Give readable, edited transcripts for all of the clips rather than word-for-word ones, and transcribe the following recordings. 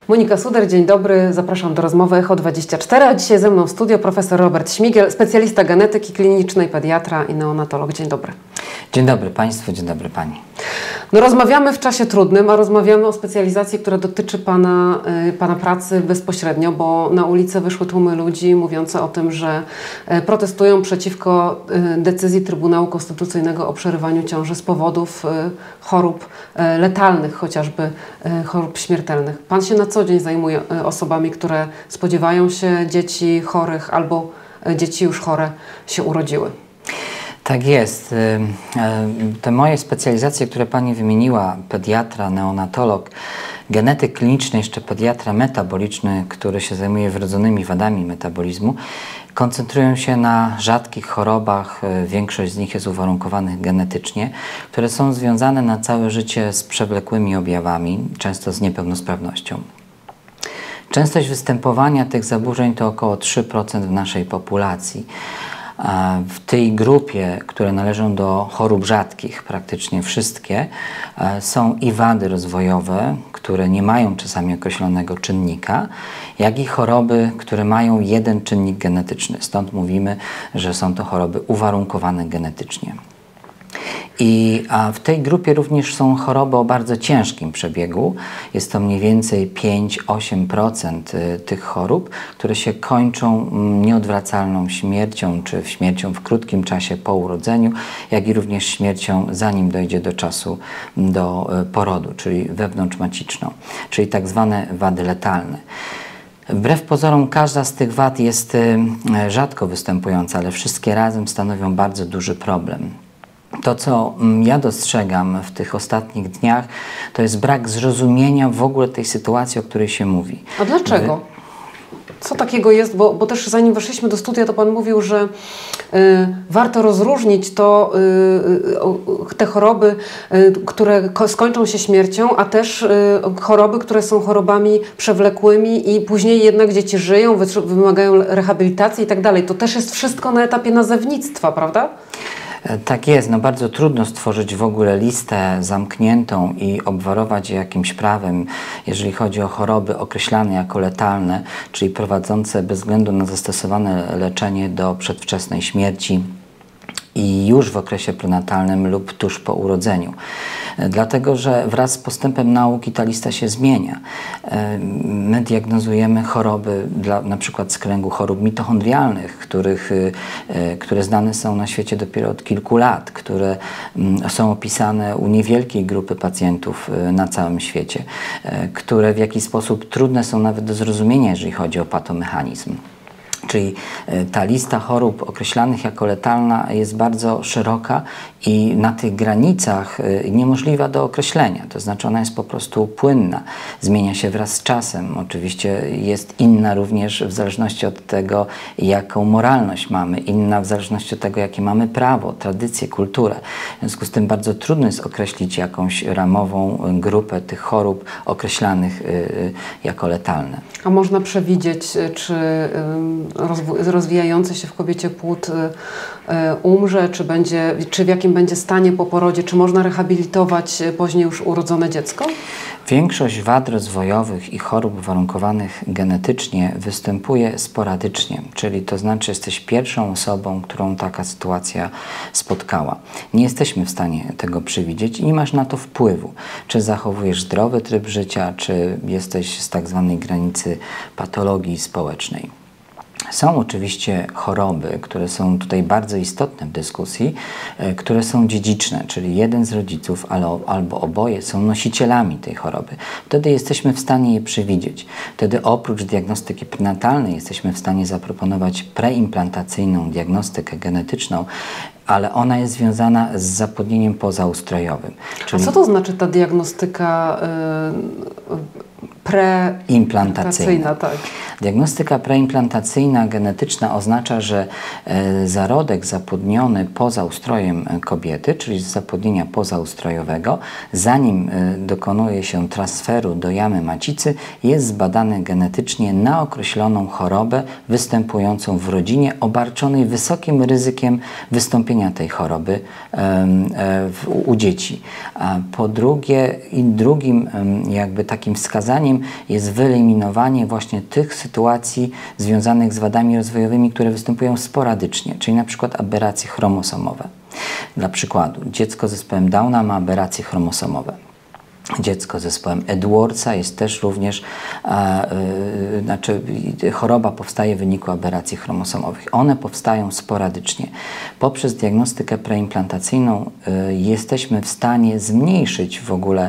Monika Suder, dzień dobry. Zapraszam do rozmowy Echo24, a dzisiaj ze mną w studio profesor Robert Śmigiel, specjalista genetyki klinicznej, pediatra i neonatolog. Dzień dobry. Dzień dobry Państwu, dzień dobry Pani. No rozmawiamy w czasie trudnym, a rozmawiamy o specjalizacji, która dotyczy Pana pracy bezpośrednio, bo na ulicę wyszły tłumy ludzi mówiące o tym, że protestują przeciwko decyzji Trybunału Konstytucyjnego o przerywaniu ciąży z powodów chorób letalnych, chociażby chorób śmiertelnych. Pan się na co dzień zajmuje osobami, które spodziewają się dzieci chorych albo dzieci już chore się urodziły. Tak jest. Te moje specjalizacje, które Pani wymieniła, pediatra, neonatolog, genetyk kliniczny, jeszcze pediatra metaboliczny, który się zajmuje wrodzonymi wadami metabolizmu, koncentrują się na rzadkich chorobach, większość z nich jest uwarunkowanych genetycznie, które są związane na całe życie z przewlekłymi objawami, często z niepełnosprawnością. Częstość występowania tych zaburzeń to około 3% w naszej populacji. W tej grupie, które należą do chorób rzadkich, praktycznie wszystkie, są i wady rozwojowe, które nie mają czasami określonego czynnika, jak i choroby, które mają jeden czynnik genetyczny. Stąd mówimy, że są to choroby uwarunkowane genetycznie. A w tej grupie również są choroby o bardzo ciężkim przebiegu. Jest to mniej więcej 5–8% tych chorób, które się kończą nieodwracalną śmiercią, czy śmiercią w krótkim czasie po urodzeniu, jak i również śmiercią zanim dojdzie do czasu do porodu, czyli wewnątrzmaciczną, czyli tak zwane wady letalne. Wbrew pozorom każda z tych wad jest rzadko występująca, ale wszystkie razem stanowią bardzo duży problem. To, co ja dostrzegam w tych ostatnich dniach, to jest brak zrozumienia w ogóle tej sytuacji, o której się mówi. A dlaczego? Co takiego jest? Bo też zanim weszliśmy do studia, to Pan mówił, że warto rozróżnić te choroby, które skończą się śmiercią, a też choroby, które są chorobami przewlekłymi i później jednak dzieci żyją, wymagają rehabilitacji i tak dalej. To też jest wszystko na etapie nazewnictwa, prawda? Tak jest, no bardzo trudno stworzyć w ogóle listę zamkniętą i obwarować je jakimś prawem, jeżeli chodzi o choroby określane jako letalne, czyli prowadzące bez względu na zastosowane leczenie do przedwczesnej śmierci i już w okresie prenatalnym lub tuż po urodzeniu. Dlatego, że wraz z postępem nauki ta lista się zmienia. My diagnozujemy choroby, na przykład z kręgu chorób mitochondrialnych, które znane są na świecie dopiero od kilku lat, które są opisane u niewielkiej grupy pacjentów na całym świecie, które w jakiś sposób trudne są nawet do zrozumienia, jeżeli chodzi o patomechanizm. Czyli ta lista chorób określanych jako letalna jest bardzo szeroka i na tych granicach niemożliwa do określenia. To znaczy ona jest po prostu płynna, zmienia się wraz z czasem. Oczywiście jest inna również w zależności od tego, jaką moralność mamy, inna w zależności od tego, jakie mamy prawo, tradycję, kulturę. W związku z tym bardzo trudno jest określić jakąś ramową grupę tych chorób określanych jako letalne. A można przewidzieć, czy rozwijający się w kobiecie płód umrze, czy w jakim będzie stanie po porodzie, czy można rehabilitować później już urodzone dziecko? Większość wad rozwojowych i chorób uwarunkowanych genetycznie występuje sporadycznie, czyli to znaczy jesteś pierwszą osobą, którą taka sytuacja spotkała. Nie jesteśmy w stanie tego przewidzieć i nie masz na to wpływu, czy zachowujesz zdrowy tryb życia, czy jesteś z tak zwanej granicy patologii społecznej. Są oczywiście choroby, które są tutaj bardzo istotne w dyskusji, które są dziedziczne, czyli jeden z rodziców albo oboje są nosicielami tej choroby. Wtedy jesteśmy w stanie je przewidzieć. Wtedy oprócz diagnostyki prenatalnej jesteśmy w stanie zaproponować preimplantacyjną diagnostykę genetyczną, ale ona jest związana z zapłodnieniem pozaustrojowym. Czyli... A co to znaczy ta diagnostyka preimplantacyjna? Tak. Diagnostyka preimplantacyjna genetyczna oznacza, że zarodek zapłodniony poza ustrojem kobiety, czyli z zapłodnienia pozaustrojowego, zanim dokonuje się transferu do jamy macicy, jest zbadany genetycznie na określoną chorobę występującą w rodzinie obarczonej wysokim ryzykiem wystąpienia tej choroby u dzieci. A po drugie, drugim jakby takim wskazaniem jest wyeliminowanie właśnie tych sytuacji związanych z wadami rozwojowymi, które występują sporadycznie, czyli na przykład aberracje chromosomowe. Dla przykładu, dziecko z zespołem Downa ma aberracje chromosomowe. Dziecko z zespołem Edwardsa jest też również, choroba powstaje w wyniku aberracji chromosomowych. One powstają sporadycznie. Poprzez diagnostykę preimplantacyjną jesteśmy w stanie zmniejszyć w ogóle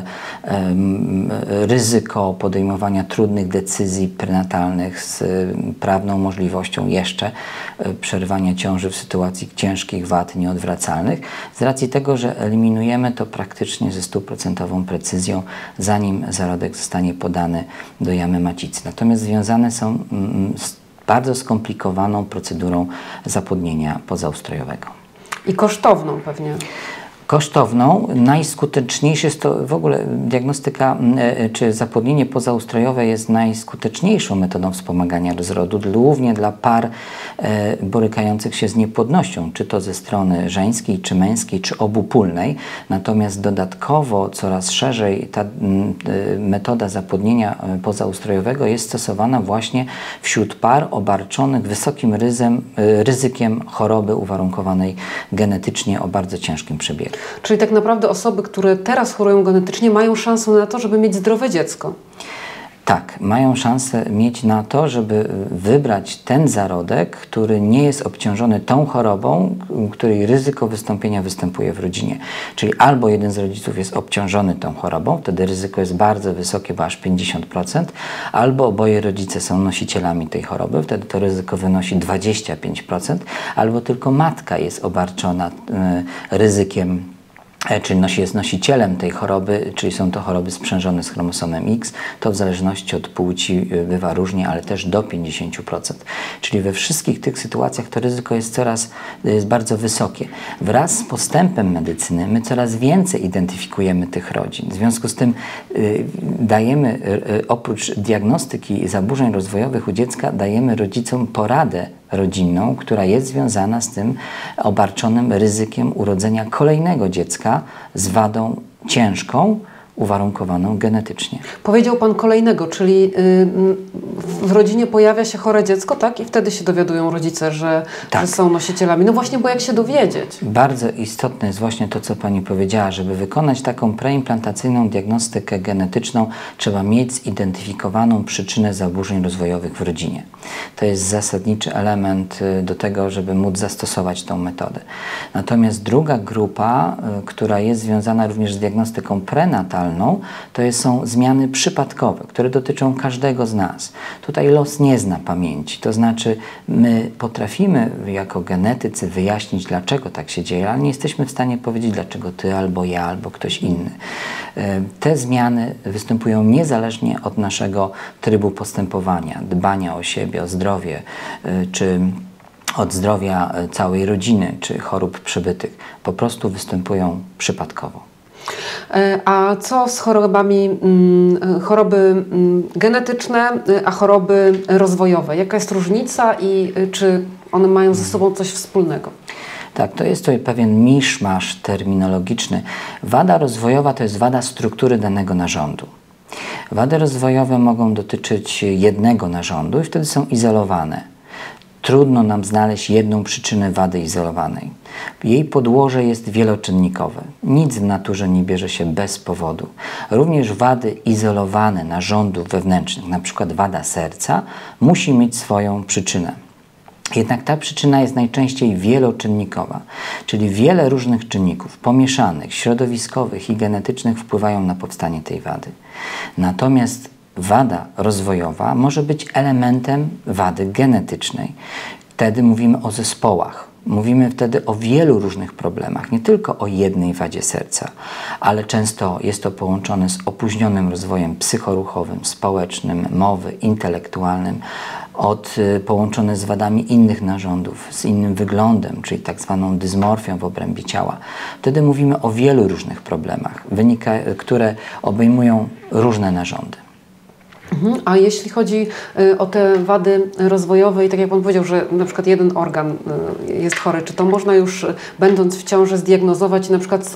ryzyko podejmowania trudnych decyzji prenatalnych z prawną możliwością jeszcze przerywania ciąży w sytuacji ciężkich wad nieodwracalnych, z racji tego, że eliminujemy to praktycznie ze 100% precyzją, zanim zarodek zostanie podany do jamy macicy. Natomiast związane są z bardzo skomplikowaną procedurą zapłodnienia pozaustrojowego. I kosztowną pewnie. Kosztowną, najskuteczniejsze jest to w ogóle diagnostyka, czy zapłodnienie pozaustrojowe jest najskuteczniejszą metodą wspomagania rozrodu, głównie dla par borykających się z niepłodnością, czy to ze strony żeńskiej, czy męskiej, czy obopólnej. Natomiast dodatkowo coraz szerzej ta metoda zapłodnienia pozaustrojowego jest stosowana właśnie wśród par obarczonych wysokim ryzykiem choroby uwarunkowanej genetycznie o bardzo ciężkim przebiegu. Czyli tak naprawdę osoby, które teraz chorują genetycznie, mają szansę na to, żeby mieć zdrowe dziecko. Tak, mają szansę mieć na to, żeby wybrać ten zarodek, który nie jest obciążony tą chorobą, której ryzyko wystąpienia występuje w rodzinie. Czyli albo jeden z rodziców jest obciążony tą chorobą, wtedy ryzyko jest bardzo wysokie, bo aż 50%, albo oboje rodzice są nosicielami tej choroby, wtedy to ryzyko wynosi 25%, albo tylko matka jest obarczona ryzykiem, czyli jest nosicielem tej choroby, czyli są to choroby sprzężone z chromosomem X, to w zależności od płci bywa różnie, ale też do 50%. Czyli we wszystkich tych sytuacjach to ryzyko jest bardzo wysokie. Wraz z postępem medycyny my coraz więcej identyfikujemy tych rodzin. W związku z tym dajemy, oprócz diagnostyki zaburzeń rozwojowych u dziecka, dajemy rodzicom poradę rodzinną, która jest związana z tym obarczonym ryzykiem urodzenia kolejnego dziecka z wadą ciężką, uwarunkowaną genetycznie. Powiedział Pan kolejnego, czyli w rodzinie pojawia się chore dziecko, tak? I wtedy się dowiadują rodzice, że są nosicielami. No właśnie, bo jak się dowiedzieć? Bardzo istotne jest właśnie to, co Pani powiedziała, żeby wykonać taką preimplantacyjną diagnostykę genetyczną, trzeba mieć zidentyfikowaną przyczynę zaburzeń rozwojowych w rodzinie. To jest zasadniczy element do tego, żeby móc zastosować tą metodę. Natomiast druga grupa, która jest związana również z diagnostyką prenatalną, to są zmiany przypadkowe, które dotyczą każdego z nas. Tutaj los nie zna pamięci, to znaczy my potrafimy jako genetycy wyjaśnić, dlaczego tak się dzieje, ale nie jesteśmy w stanie powiedzieć, dlaczego ty, albo ja, albo ktoś inny. Te zmiany występują niezależnie od naszego trybu postępowania, dbania o siebie, o zdrowie, czy od zdrowia całej rodziny, czy chorób przybytych. Po prostu występują przypadkowo. A co z chorobami, choroby genetyczne, a choroby rozwojowe? Jaka jest różnica i czy one mają ze sobą coś wspólnego? Tak, to jest tutaj pewien miszmasz terminologiczny. Wada rozwojowa to jest wada struktury danego narządu. Wady rozwojowe mogą dotyczyć jednego narządu i wtedy są izolowane. Trudno nam znaleźć jedną przyczynę wady izolowanej. Jej podłoże jest wieloczynnikowe. Nic w naturze nie bierze się bez powodu. Również wady izolowane narządów wewnętrznych, np. wada serca, musi mieć swoją przyczynę. Jednak ta przyczyna jest najczęściej wieloczynnikowa, czyli wiele różnych czynników pomieszanych, środowiskowych i genetycznych wpływają na powstanie tej wady. Natomiast wada rozwojowa może być elementem wady genetycznej. Wtedy mówimy o zespołach. Mówimy wtedy o wielu różnych problemach, nie tylko o jednej wadzie serca, ale często jest to połączone z opóźnionym rozwojem psychoruchowym, społecznym, mowy, intelektualnym, połączone z wadami innych narządów, z innym wyglądem, czyli tak zwaną dysmorfią w obrębie ciała. Wtedy mówimy o wielu różnych problemach, które obejmują różne narządy. A jeśli chodzi o te wady rozwojowe i tak jak Pan powiedział, że na przykład jeden organ jest chory, czy to można już będąc w ciąży zdiagnozować i na przykład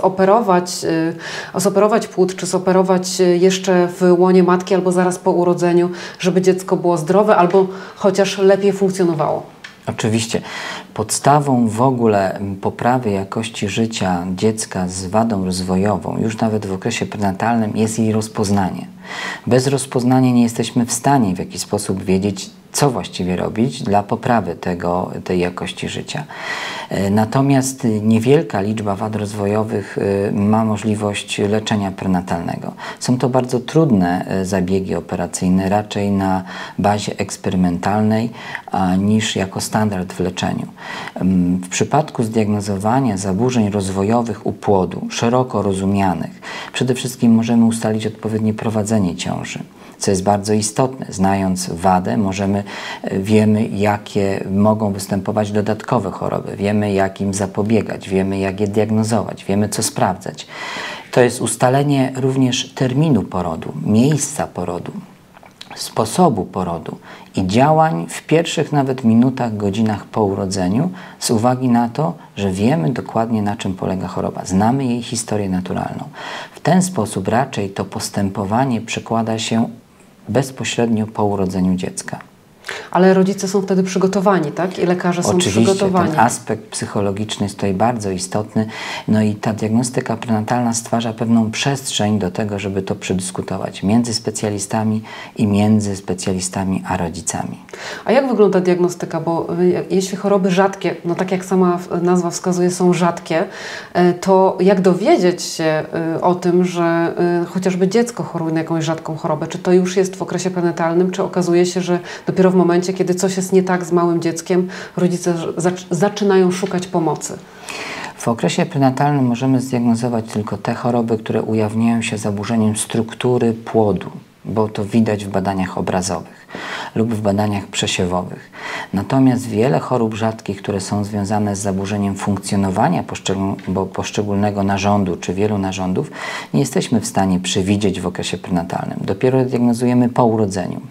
zoperować płód, czy zoperować jeszcze w łonie matki albo zaraz po urodzeniu, żeby dziecko było zdrowe albo chociaż lepiej funkcjonowało? Oczywiście. Podstawą w ogóle poprawy jakości życia dziecka z wadą rozwojową, już nawet w okresie prenatalnym, jest jej rozpoznanie. Bez rozpoznania nie jesteśmy w stanie w jakiś sposób wiedzieć, co właściwie robić dla poprawy tej jakości życia. Natomiast niewielka liczba wad rozwojowych ma możliwość leczenia prenatalnego. Są to bardzo trudne zabiegi operacyjne, raczej na bazie eksperymentalnej niż jako standard w leczeniu. W przypadku zdiagnozowania zaburzeń rozwojowych u płodu, szeroko rozumianych, przede wszystkim możemy ustalić odpowiednie prowadzenie ciąży, co jest bardzo istotne. Znając wadę, wiemy, jakie mogą występować dodatkowe choroby, wiemy, jak im zapobiegać, wiemy, jak je diagnozować, wiemy, co sprawdzać. To jest ustalenie również terminu porodu, miejsca porodu, sposobu porodu i działań w pierwszych nawet minutach, godzinach po urodzeniu, z uwagi na to, że wiemy dokładnie, na czym polega choroba, znamy jej historię naturalną. W ten sposób raczej to postępowanie przekłada się bezpośrednio po urodzeniu dziecka. Ale rodzice są wtedy przygotowani, tak? I lekarze są przygotowani. Ten aspekt psychologiczny jest tutaj bardzo istotny. No i ta diagnostyka prenatalna stwarza pewną przestrzeń do tego, żeby to przedyskutować między specjalistami i między specjalistami a rodzicami. A jak wygląda diagnostyka? Bo jeśli choroby rzadkie, no tak jak sama nazwa wskazuje, są rzadkie, to jak dowiedzieć się o tym, że chociażby dziecko choruje na jakąś rzadką chorobę? Czy to już jest w okresie prenatalnym, czy okazuje się, że dopiero w momencie, kiedy coś jest nie tak z małym dzieckiem, rodzice zaczynają szukać pomocy? W okresie prenatalnym możemy zdiagnozować tylko te choroby, które ujawniają się zaburzeniem struktury płodu, bo to widać w badaniach obrazowych lub w badaniach przesiewowych. Natomiast wiele chorób rzadkich, które są związane z zaburzeniem funkcjonowania poszczególnego narządu czy wielu narządów, nie jesteśmy w stanie przewidzieć w okresie prenatalnym. Dopiero diagnozujemy po urodzeniu.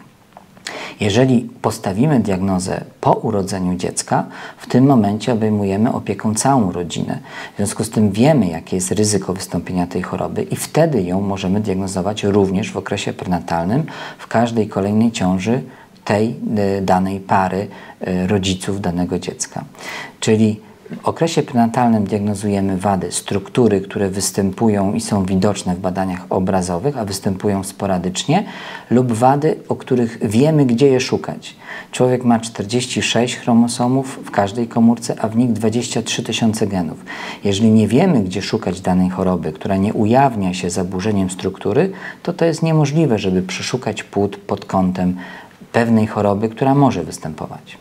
Jeżeli postawimy diagnozę po urodzeniu dziecka, w tym momencie obejmujemy opieką całą rodzinę. W związku z tym wiemy, jakie jest ryzyko wystąpienia tej choroby i wtedy ją możemy diagnozować również w okresie prenatalnym, w każdej kolejnej ciąży tej danej pary rodziców danego dziecka. Czyli w okresie prenatalnym diagnozujemy wady struktury, które występują i są widoczne w badaniach obrazowych, a występują sporadycznie, lub wady, o których wiemy, gdzie je szukać. Człowiek ma 46 chromosomów w każdej komórce, a w nich 23 000 genów. Jeżeli nie wiemy, gdzie szukać danej choroby, która nie ujawnia się zaburzeniem struktury, to jest niemożliwe, żeby przeszukać płód pod kątem pewnej choroby, która może występować.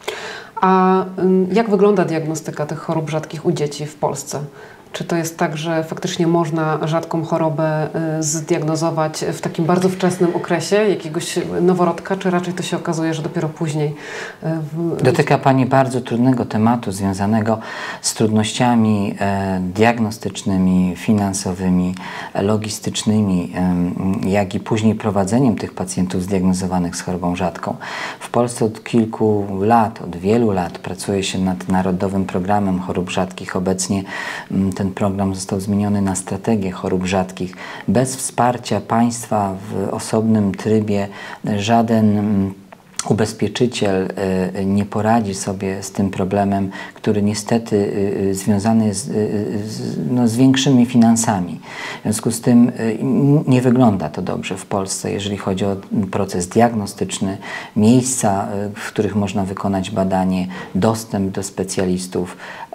A jak wygląda diagnostyka tych chorób rzadkich u dzieci w Polsce? Czy to jest tak, że faktycznie można rzadką chorobę zdiagnozować w takim bardzo wczesnym okresie jakiegoś noworodka, czy raczej to się okazuje, że dopiero później? Dotyka Pani bardzo trudnego tematu związanego z trudnościami diagnostycznymi, finansowymi, logistycznymi, jak i później prowadzeniem tych pacjentów zdiagnozowanych z chorobą rzadką. W Polsce od kilku lat, od wielu lat pracuje się nad Narodowym Programem Chorób Rzadkich. Obecnie ten program został zmieniony na strategię chorób rzadkich. Bez wsparcia państwa w osobnym trybie żaden ubezpieczyciel nie poradzi sobie z tym problemem, który niestety związany jest z większymi finansami. W związku z tym nie wygląda to dobrze w Polsce, jeżeli chodzi o proces diagnostyczny, miejsca, w których można wykonać badanie, dostęp do specjalistów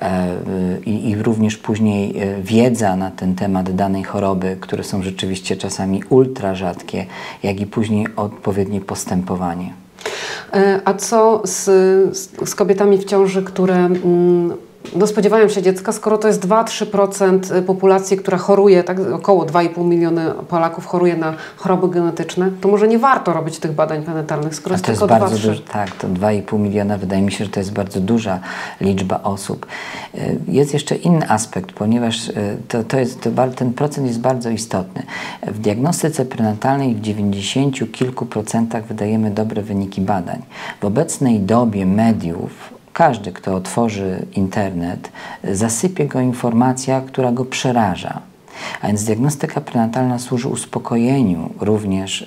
i również później wiedza na ten temat danej choroby, które są rzeczywiście czasami ultra rzadkie, jak i później odpowiednie postępowanie. A co z kobietami w ciąży, które no, spodziewają się dziecka, skoro to jest 2-3% populacji, która choruje, tak, około 2,5 miliona Polaków choruje na choroby genetyczne, to może nie warto robić tych badań prenatalnych, skoro jest tylko 2-3. Tak, to 2,5 miliona, wydaje mi się, że to jest bardzo duża liczba osób. Jest jeszcze inny aspekt, ponieważ ten procent jest bardzo istotny. W diagnostyce prenatalnej w 90 kilku procentach wydajemy dobre wyniki badań. W obecnej dobie mediów każdy, kto otworzy internet, zasypie go informacja, która go przeraża. A więc diagnostyka prenatalna służy uspokojeniu również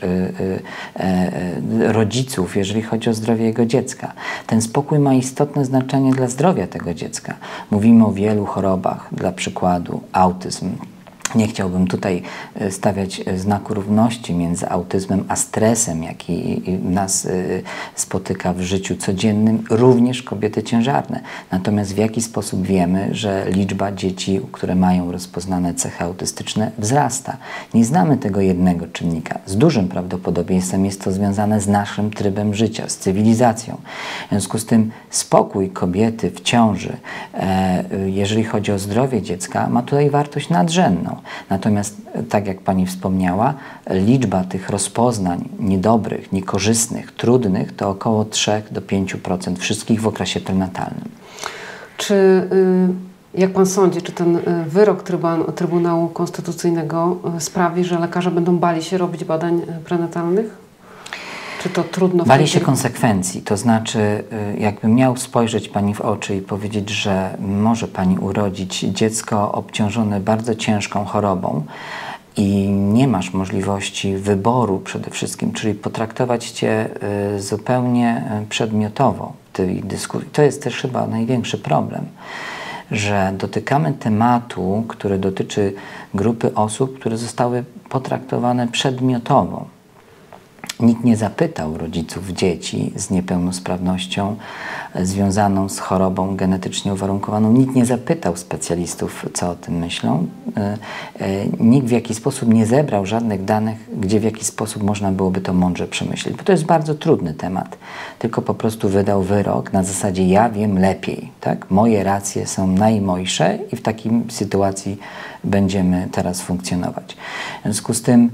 rodziców, jeżeli chodzi o zdrowie jego dziecka. Ten spokój ma istotne znaczenie dla zdrowia tego dziecka. Mówimy o wielu chorobach, dla przykładu autyzm. Nie chciałbym tutaj stawiać znaku równości między autyzmem a stresem, jaki nas spotyka w życiu codziennym, również kobiety ciężarne. Natomiast w jaki sposób wiemy, że liczba dzieci, które mają rozpoznane cechy autystyczne, wzrasta? Nie znamy tego jednego czynnika. Z dużym prawdopodobieństwem jest to związane z naszym trybem życia, z cywilizacją. W związku z tym spokój kobiety w ciąży, jeżeli chodzi o zdrowie dziecka, ma tutaj wartość nadrzędną. Natomiast, tak jak Pani wspomniała, liczba tych rozpoznań niedobrych, niekorzystnych, trudnych to około 3-5% wszystkich w okresie prenatalnym. Czy, jak Pan sądzi, czy ten wyrok Trybunału Konstytucyjnego sprawi, że lekarze będą bali się robić badań prenatalnych? Czy to trudno? Bali się konsekwencji, to znaczy jakbym miał spojrzeć Pani w oczy i powiedzieć, że może Pani urodzić dziecko obciążone bardzo ciężką chorobą i nie masz możliwości wyboru przede wszystkim, czyli potraktować Cię zupełnie przedmiotowo w tej dyskusji. To jest też chyba największy problem, że dotykamy tematu, który dotyczy grupy osób, które zostały potraktowane przedmiotowo. Nikt nie zapytał rodziców dzieci z niepełnosprawnością związaną z chorobą genetycznie uwarunkowaną. Nikt nie zapytał specjalistów, co o tym myślą. Nikt w jakiś sposób nie zebrał żadnych danych, gdzie w jakiś sposób można byłoby to mądrze przemyśleć. Bo to jest bardzo trudny temat. Tylko po prostu wydał wyrok na zasadzie ja wiem lepiej. Tak? Moje racje są najmojsze i w takiej sytuacji będziemy teraz funkcjonować. W związku z tym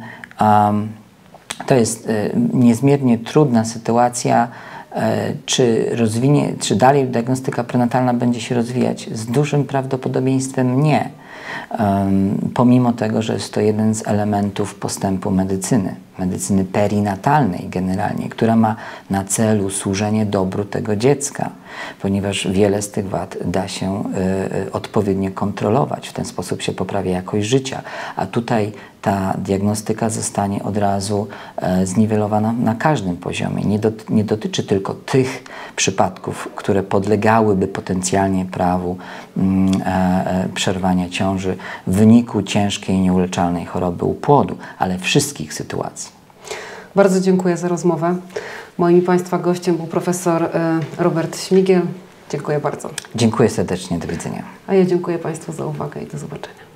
to jest niezmiernie trudna sytuacja. Czy dalej diagnostyka prenatalna będzie się rozwijać? Z dużym prawdopodobieństwem nie. Pomimo tego, że jest to jeden z elementów postępu medycyny perinatalnej generalnie, która ma na celu służenie dobru tego dziecka, ponieważ wiele z tych wad da się odpowiednio kontrolować. W ten sposób się poprawia jakość życia. A tutaj ta diagnostyka zostanie od razu zniwelowana na każdym poziomie. Nie dotyczy tylko tych przypadków, które podlegałyby potencjalnie prawu przerwania ciąży w wyniku ciężkiej, nieuleczalnej choroby u płodu, ale wszystkich sytuacji. Bardzo dziękuję za rozmowę. Moim i Państwa gościem był profesor Robert Śmigiel. Dziękuję bardzo. Dziękuję serdecznie, do widzenia. A ja dziękuję Państwu za uwagę i do zobaczenia.